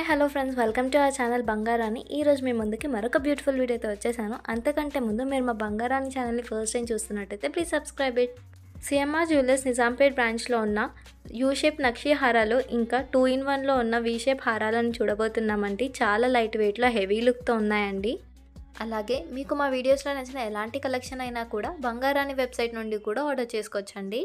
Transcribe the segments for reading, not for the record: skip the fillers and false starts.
Hello friends, welcome to our channel Bangarani. ఈరోజు మీ ముందుకి మరొక బ్యూటిఫుల్ వీడియోతో వచ్చేసాను. అంతకంటే ముందు మీరు మా బంగారాణి ఛానల్ని ఫస్ట్ టైం చూస్తున్నట్టయితే please subscribe it. CMR jewellers Nizampet బ్రాంచ్లో ఉన్న యూ షేప్ నక్షి హారాలు ఇంకా 2-in-1లో ఉన్న వీ షేప్ హారాలను చూడబోతున్నామండి. చాలా లైట్ వెయిట్లో హెవీ లుక్తో ఉన్నాయండి. అలాగే మీకు మా వీడియోస్లో నచ్చిన ఎలాంటి కలెక్షన్ అయినా కూడా బంగారాణి వెబ్సైట్ నుండి కూడా ఆర్డర్ చేసుకోవచ్చండి.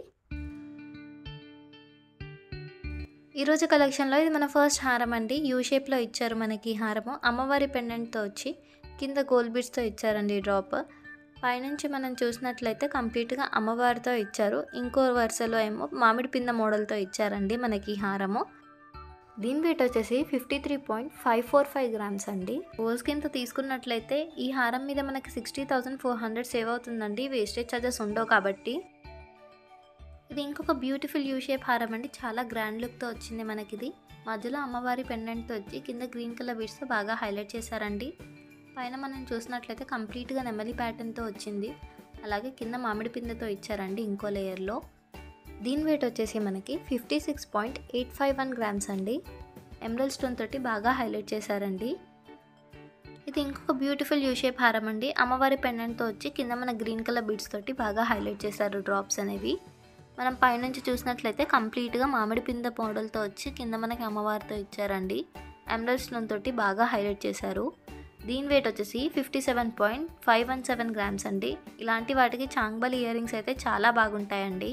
ఈరోజు కలెక్షన్లో ఇది మన ఫస్ట్ హారం అండి. యూ షేప్లో ఇచ్చారు మనకి హారము. అమ్మవారి పెండెంట్తో వచ్చి కింద గోల్డ్ బీడ్స్తో ఇచ్చారండి డ్రాప్. పైనుంచి మనం చూసినట్లయితే కంప్లీట్గా అమ్మవారితో ఇచ్చారు. ఇంకో వరుసలో ఏమో మామిడి పింద మోడల్తో ఇచ్చారండి మనకి హారము. దీని వెయిట్ వచ్చేసి 53.545 గ్రామ్స్ అండి. రోజు కింద తీసుకున్నట్లయితే ఈ హారం మీద మనకి 60,400 సేవ్ అవుతుందండి. వేస్టేజ్ ఛార్జెస్ ఉండవు కాబట్టి. ఇది ఇంకొక బ్యూటిఫుల్ యూ షేప్ హారం అండి. చాలా గ్రాండ్ లుక్తో వచ్చింది మనకి. ఇది మధ్యలో అమ్మవారి పెండెంట్తో వచ్చి కింద గ్రీన్ కలర్ బీడ్స్తో బాగా హైలైట్ చేశారండి. పైన మనం చూసినట్లయితే కంప్లీట్గా నెమలి ప్యాటర్న్తో వచ్చింది. అలాగే కింద మామిడి పిందెతో ఇచ్చారండి ఇంకో లేయర్లో. దీని వెయిట్ వచ్చేసి మనకి 56.851 గ్రామ్స్ అండి. ఎమరల్డ్ స్టోన్ తోటి బాగా హైలైట్ చేశారండి. ఇది ఇంకొక బ్యూటిఫుల్ యూ షేప్ హారం అండి. అమ్మవారి పెండెంట్తో వచ్చి కింద మన గ్రీన్ కలర్ బీడ్స్ తోటి బాగా హైలైట్ చేశారు డ్రాప్స్ అనేవి. మనం పైనుంచి చూసినట్లయితే కంప్లీట్గా మామిడి పింద మోడల్తో వచ్చి కింద మనకి అమ్మవారితో ఇచ్చారండి. ఎమరల్డ్ స్టోన్ తోటి బాగా హైలైట్ చేశారు. దీని వెయిట్ వచ్చేసి 57.517 గ్రామ్స్ అండి. ఇలాంటి వాటికి చాంగ్బల్ ఇయర్ రింగ్స్ అయితే చాలా బాగుంటాయండి.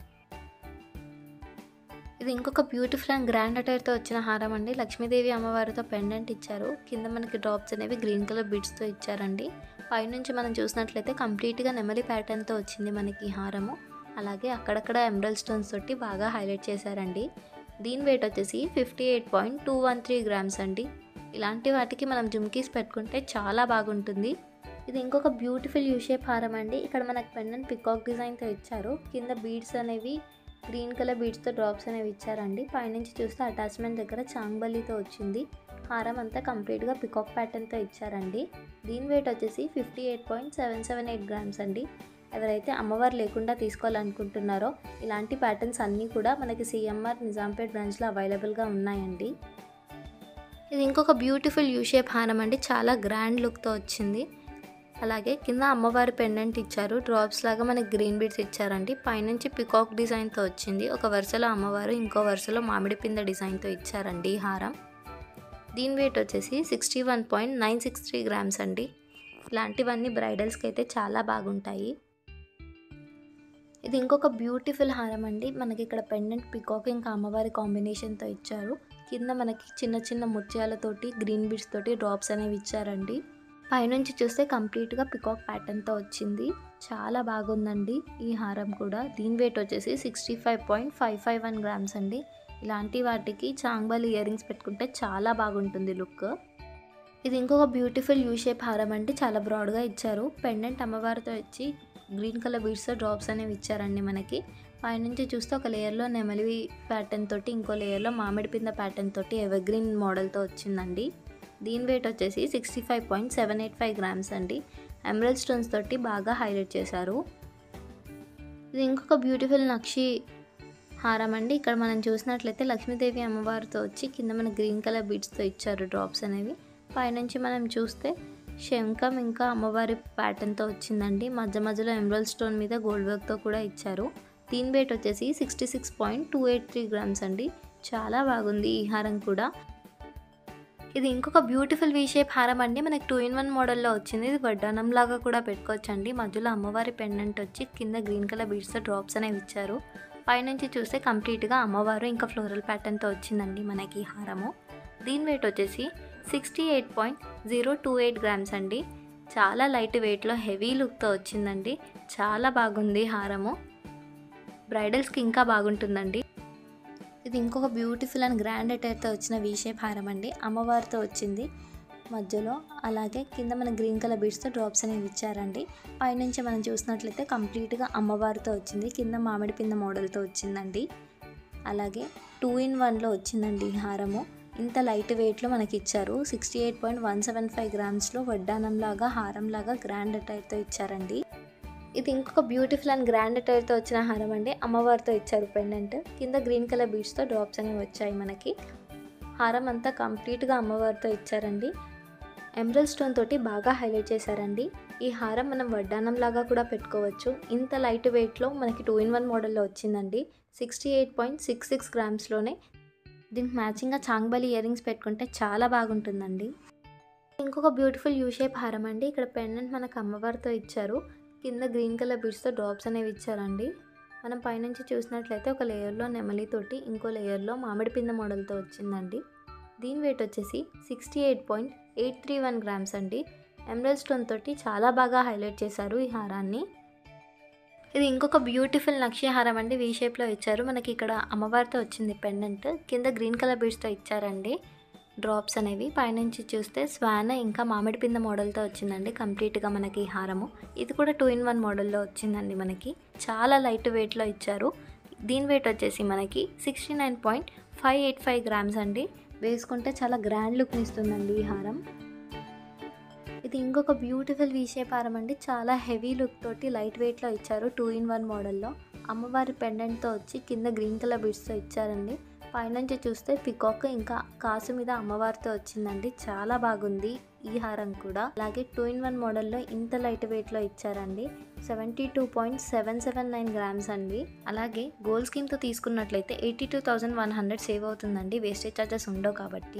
ఇది ఇంకొక బ్యూటిఫుల్ అండ్ గ్రాండ్ అటైర్తో వచ్చిన హారం అండి. లక్ష్మీదేవి అమ్మవారితో పెండెంట్ ఇచ్చారు. కింద మనకి డ్రాప్స్ అనేవి గ్రీన్ కలర్ బీడ్స్తో ఇచ్చారండి. పైనుంచి మనం చూసినట్లయితే కంప్లీట్గా నెమలి ప్యాటర్న్తో వచ్చింది మనకి హారము. అలాగే అక్కడక్కడ ఎమరల్డ్ స్టోన్స్ తోటి బాగా హైలైట్ చేశారండి. దీని వెయిట్ వచ్చేసి 58.213 గ్రామ్స్ అండి. ఇలాంటి వాటికి మనం జుమ్కీస్ పెట్టుకుంటే చాలా బాగుంటుంది. ఇది ఇంకొక బ్యూటిఫుల్ యూ షేప్ హారం అండి. ఇక్కడ మనకు పెండెంట్ పికాక్ డిజైన్తో ఇచ్చారు. కింద బీడ్స్ అనేవి గ్రీన్ కలర్ బీడ్స్తో డ్రాప్స్ అనేవి ఇచ్చారండి. పైనుంచి చూస్తే అటాచ్మెంట్ దగ్గర చాంగ్బల్లితో వచ్చింది. హారం అంతా కంప్లీట్గా పికాక్ ప్యాటర్న్తో ఇచ్చారండి. దీని వెయిట్ వచ్చేసి 58.778 గ్రామ్స్ అండి. ఎవరైతే అమ్మవారు లేకుండా తీసుకోవాలనుకుంటున్నారో ఇలాంటి ప్యాటర్న్స్ అన్నీ కూడా మనకి సిఎంఆర్ నిజాంపేట్ బ్రాంచ్లో అవైలబుల్గా ఉన్నాయండి. ఇది ఇంకొక బ్యూటిఫుల్ యూ షేప్ హారం అండి. చాలా గ్రాండ్ లుక్తో వచ్చింది. అలాగే కింద అమ్మవారి పెండెంట్ ఇచ్చారు. డ్రాప్స్ లాగా మనకి గ్రీన్ బీడ్స్ ఇచ్చారండి. పైనుంచి పికాక్ డిజైన్తో వచ్చింది. ఒక వరుసలో అమ్మవారు, ఇంకో వరుసలో మామిడి పింద డిజైన్తో ఇచ్చారండి ఈ హారం. దీని వెయిట్ వచ్చేసి 61.963 గ్రామ్స్ అండి. ఇలాంటివన్నీ బ్రైడల్స్కి అయితే చాలా బాగుంటాయి. ఇది ఇంకొక బ్యూటిఫుల్ హారం అండి. మనకి ఇక్కడ పెండెంట్ పికాక్ ఇంకా అమ్మవారి కాంబినేషన్తో ఇచ్చారు. కింద మనకి చిన్న చిన్న ముత్యాలతోటి గ్రీన్ బీడ్స్ తోటి డ్రాప్స్ అనేవి ఇచ్చారండి. పైనుంచి చూస్తే కంప్లీట్గా పికాక్ ప్యాటర్న్తో వచ్చింది. చాలా బాగుందండి ఈ హారం కూడా. దీని వెయిట్ వచ్చేసి 65.551 గ్రామ్స్ అండి. ఇలాంటి వాటికి చాంగ్బల్ ఇయర్ రింగ్స్ పెట్టుకుంటే చాలా బాగుంటుంది లుక్. ఇది ఇంకొక బ్యూటిఫుల్ యూ షేప్ హారం అండి. చాలా బ్రాడ్గా ఇచ్చారు. పెండెంట్ అమ్మవారితో వచ్చి గ్రీన్ కలర్ బీడ్స్తో డ్రాప్స్ అనేవి ఇచ్చారండి మనకి. పైనుంచి చూస్తే ఒక లేయర్లో నెమలి ప్యాటర్న్ తోటి, ఇంకో లేయర్లో మామిడి పింద ప్యాటర్న్ తోటి ఎవర్ గ్రీన్ మోడల్తో వచ్చిందండి. దీని వెయిట్ వచ్చేసి 65.785 గ్రామ్స్ అండి. ఎమరల్డ్ స్టోన్స్ తోటి బాగా హైలైట్ చేశారు. ఇది ఇంకొక బ్యూటిఫుల్ నక్షి హారం అండి. ఇక్కడ మనం చూసినట్లయితే లక్ష్మీదేవి అమ్మవారితో వచ్చి కింద మన గ్రీన్ కలర్ బీడ్స్తో ఇచ్చారు డ్రాప్స్ అనేవి. పైనుంచి మనం చూస్తే శంఖం ఇంకా అమ్మవారి ప్యాటర్న్తో వచ్చిందండి. మధ్య మధ్యలో ఎమరల్డ్ స్టోన్ మీద గోల్డ్ వర్క్తో కూడా ఇచ్చారు. దీని వెయిట్ వచ్చేసి 66.283 గ్రామ్స్ అండి. చాలా బాగుంది ఈ హారం కూడా. ఇది ఇంకొక బ్యూటిఫుల్ వీ షేప్ హారం అండి. మనకి 2-in-1 మోడల్లో వచ్చింది. ఇది వడ్డానం లాగా కూడా పెట్టుకోవచ్చు అండి. మధ్యలో అమ్మవారి పెండెంట్ వచ్చి కింద గ్రీన్ కలర్ బీడ్స్తో డ్రాప్స్ అనేవి ఇచ్చారు. పైనుంచి చూస్తే కంప్లీట్గా అమ్మవారు ఇంకా ఫ్లోరల్ ప్యాటర్న్తో వచ్చిందండి మనకి ఈ హారము. దీని వెయిట్ వచ్చేసి 68.028 గ్రామ్స్ అండి. చాలా లైట్ వెయిట్లో హెవీ లుక్తో వచ్చిందండి. చాలా బాగుంది హారము. బ్రైడల్స్కి ఇంకా బాగుంటుందండి. ఇది ఇంకొక బ్యూటిఫుల్ అండ్ గ్రాండ్ అటైర్తో వచ్చిన వీ షేప్ హారం అండి. అమ్మవారితో వచ్చింది మధ్యలో. అలాగే కింద మన గ్రీన్ కలర్ బీడ్స్తో డ్రాప్స్ అనేవి ఇచ్చారండి. పైనుంచి మనం చూసినట్లయితే కంప్లీట్గా అమ్మవారితో వచ్చింది. కింద మామిడి పింద మోడల్తో వచ్చిందండి. అలాగే 2-in-1లో వచ్చిందండి ఈ హారము. ఇంత లైట్ వెయిట్లో మనకి ఇచ్చారు. 68.175 గ్రామ్స్లో వడ్డానంలాగా హారంలాగా గ్రాండ్ అటైర్తో ఇచ్చారండి. ఇది ఇంకొక బ్యూటిఫుల్ అండ్ గ్రాండ్ అటైర్తో వచ్చిన హారం అండి. అమ్మవారితో ఇచ్చారు పెండెంట్. కింద గ్రీన్ కలర్ బీడ్స్తో డ్రాప్స్ అనేవి వచ్చాయి మనకి. హారం అంతా కంప్లీట్గా అమ్మవారితో ఇచ్చారండి. ఎమరల్డ్ స్టోన్ తోటి బాగా హైలైట్ చేశారండి. ఈ హారం మనం వడ్డానం లాగా కూడా పెట్టుకోవచ్చు. ఇంత లైట్ వెయిట్లో మనకి 2-in-1 మోడల్లో వచ్చిందండి. 68.66 గ్రామ్స్లోనే. దీనికి మ్యాచింగ్గా చాంగ్బలి ఇయర్ రింగ్స్ పెట్టుకుంటే చాలా బాగుంటుందండి. ఇంకొక బ్యూటిఫుల్ యూ షేప్ హారం అండి. ఇక్కడ పెండెంట్ మనకు అమ్మవారితో ఇచ్చారు. కింద గ్రీన్ కలర్ బీడ్స్తో డ్రాప్స్ అనేవి ఇచ్చారండి. మనం పైనుంచి చూసినట్లయితే ఒక లేయర్లో నెమలితోటి, ఇంకో లేయర్లో మామిడి పిందె మోడల్తో వచ్చిందండి. దీని వెయిట్ వచ్చేసి 68.831 గ్రామ్స్ అండి. ఎమరల్డ్ స్టోన్ తోటి చాలా బాగా హైలైట్ చేశారు ఈ హారాన్ని. ఇది ఇంకొక బ్యూటిఫుల్ నక్షి హారం అండి. వీ షేప్లో ఇచ్చారు. మనకి ఇక్కడ అమ్మవారితో వచ్చింది పెండెంట్. కింద గ్రీన్ కలర్ బీడ్స్తో ఇచ్చారండి డ్రాప్స్ అనేవి. పైనుంచి చూస్తే స్వాన్ ఇంకా మామిడి పిందె మోడల్తో వచ్చిందండి కంప్లీట్గా మనకి ఈ హారము. ఇది కూడా 2-in-1 మోడల్లో వచ్చిందండి మనకి. చాలా లైట్ వెయిట్లో ఇచ్చారు. దీని వెయిట్ వచ్చేసి మనకి 69.585 గ్రామ్స్ అండి. వేసుకుంటే చాలా గ్రాండ్ లుక్ని ఇస్తుందండి ఈ హారం. ఇది ఇంకొక బ్యూటిఫుల్ వీ షేప్ హారం అండి. చాలా హెవీ లుక్ తోటి లైట్ వెయిట్లో ఇచ్చారు 2-in-1 మోడల్లో. అమ్మవారి పెండెంట్తో వచ్చి కింద గ్రీన్ కలర్ బీడ్స్తో ఇచ్చారండి. పైనుంచి చూస్తే పికాక్ ఇంకా కాసు మీద అమ్మవారితో వచ్చిందండి. చాలా బాగుంది ఈ హారం కూడా. అలాగే 2-in-1 మోడల్లో ఇంత లైట్ వెయిట్లో ఇచ్చారండి. 72.779 గ్రామ్స్ అండి. అలాగే గోల్డ్ స్కీమ్తో తీసుకున్నట్లయితే 82,100 సేవ్ అవుతుందండి. వేస్టేజ్ ఛార్జెస్ ఉండవు కాబట్టి.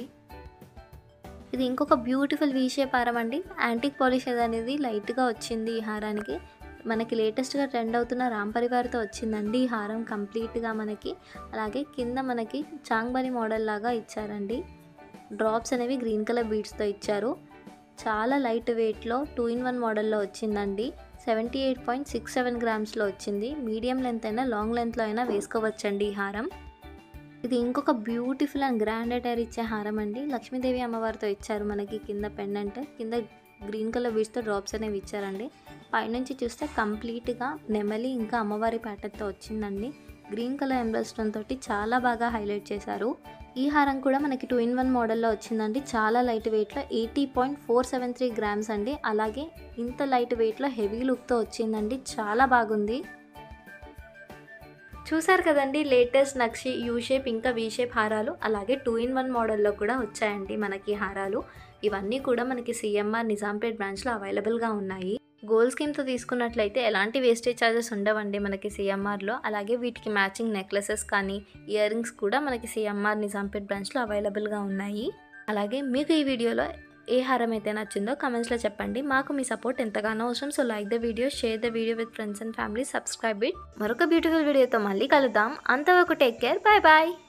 ఇది ఇంకొక బ్యూటిఫుల్ వీ షేప్ హారం అండి. యాంటిక్ పాలిష్ అనేది లైట్గా వచ్చింది ఈ హారానికి. మనకి లేటెస్ట్గా ట్రెండ్ అవుతున్న రామ్ పరివార్తో వచ్చిందండి ఈ హారం కంప్లీట్గా మనకి. అలాగే కింద మనకి చాంగ్బలి మోడల్ లాగా ఇచ్చారండి. డ్రాప్స్ అనేవి గ్రీన్ కలర్ బీడ్స్తో ఇచ్చారు. చాలా లైట్ వెయిట్లో 2-in-1 మోడల్లో వచ్చిందండి. 78.67 గ్రామ్స్లో వచ్చింది. మీడియం లెంత్ అయినా లాంగ్ లెంత్లో అయినా వేసుకోవచ్చండి ఈ హారం. ఇది ఇంకొక బ్యూటిఫుల్ అండ్ గ్రాండ్ అటైర్ ఇచ్చే హారం అండి. లక్ష్మీదేవి అమ్మవారితో ఇచ్చారు మనకి కింద పెండెంట్. కింద గ్రీన్ కలర్ బీడ్స్తో డ్రాప్స్ అనేవి ఇచ్చారండి. పైనుంచి చూస్తే కంప్లీట్గా నెమలి ఇంకా అమ్మవారి ప్యాటర్న్తో వచ్చిందండి. గ్రీన్ కలర్ ఎమరల్డ్ స్టోన్ తోటి చాలా బాగా హైలైట్ చేశారు. ఈ హారం కూడా మనకి 2-in-1 మోడల్లో వచ్చిందండి. చాలా లైట్ వెయిట్లో 80.473 గ్రామ్స్ అండి. అలాగే ఇంత లైట్ వెయిట్లో హెవీ లుక్తో వచ్చిందండి. చాలా బాగుంది. చూసారు కదండి లేటెస్ట్ నక్షి యూ షేప్ ఇంకా వీ షేప్ హారాలు. అలాగే 2-in-1 మోడల్లో కూడా వచ్చాయండి మనకి హారాలు. ఇవన్నీ కూడా మనకి సిఎంఆర్ నిజాంపేట్ బ్రాంచ్లో అవైలబుల్గా ఉన్నాయి. గోల్డ్ స్కీమ్తో తీసుకున్నట్లయితే ఎలాంటి వేస్టేజ్ ఛార్జెస్ ఉండవండి మనకి సిఎంఆర్లో. అలాగే వీటికి మ్యాచింగ్ నెక్లెసెస్ కానీ ఇయర్ రింగ్స్ కూడా మనకి సిఎంఆర్ నిజాంపేట్ బ్రాంచ్లో అవైలబుల్గా ఉన్నాయి. అలాగే మీకు ఈ వీడియోలో ఏ హారం అయితే నచ్చిందో కమెంట్స్లో చెప్పండి. మాకు మీ సపోర్ట్ ఎంతగానో అవసరం. So like the video, share the video with friends and family, subscribe it. మరొక బ్యూటిఫుల్ వీడియోతో మళ్ళీ కలుద్దాం. అంతవరకు టేక్ కేర్. Bye bye.